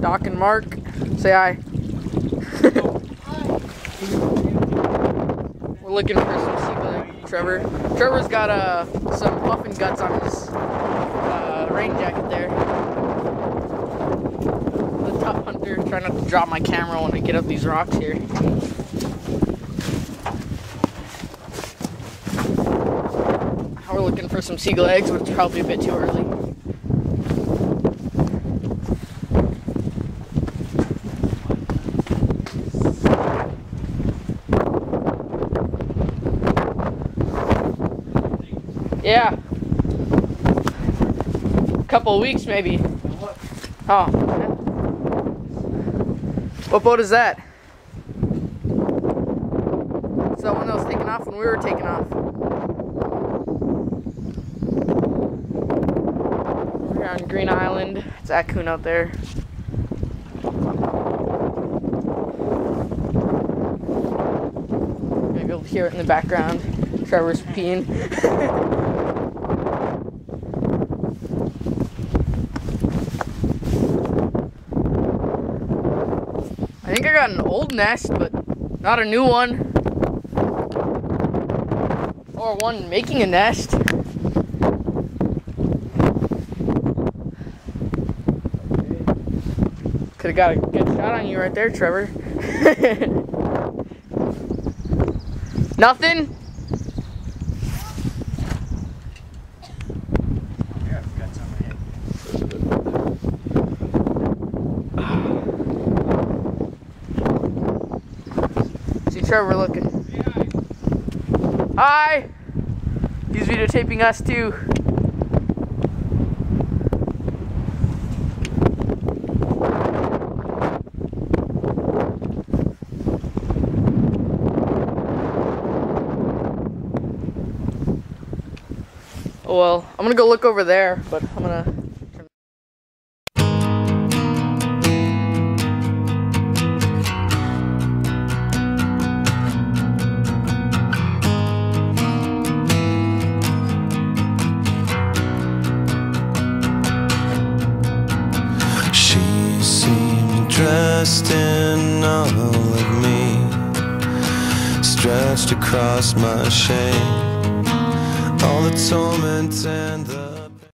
Doc and Mark. Say hi. We're looking for some sea leg, Trevor. Trevor's got some puffin guts on his rain jacket there. The top hunter, trying not to drop my camera when I get up these rocks here. We're looking for some seagull eggs, but it's probably a bit too early. Yeah. A couple of weeks maybe. Oh. What boat is that? It's that one that was taking off when we were taking off. We're on Green Island. It's Accoon out there. Maybe you'll hear it in the background. Trevor's peeing. I think I got an old nest, but not a new one. Or one making a nest. Could've got a good shot on you right there, Trevor. Nothing? See Trevor looking. Hi! He's videotaping us too. Well, I'm gonna go look over there, but I'm gonna... She seemed dressed in all of me, stretched across my shame, all the torment and the